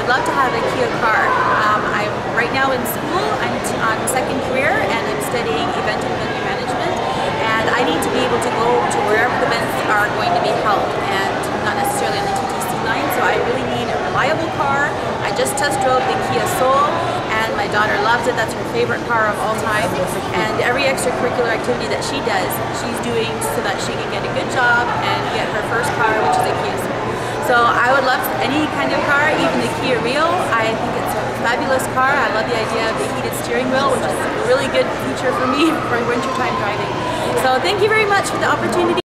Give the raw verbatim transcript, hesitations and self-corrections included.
would love to have a Kia car. Um, I'm right now in school, I'm on second career, and I'm studying event and venue management, and I need to be able to go to wherever the events are going to be held, and not necessarily on the T T C line, so I really need a reliable car. I just test drove the Kia Soul, and my daughter loves it. That's her favorite car of all time, and every extracurricular activity that she does, she's doing so that she can get a good job and get her first car, which is a Kia Soul. So I would love any kind of car, even the Kia Rio. I think it's a fabulous car. I love the idea of the heated steering wheel, which is a really good feature for me for wintertime driving. So thank you very much for the opportunity.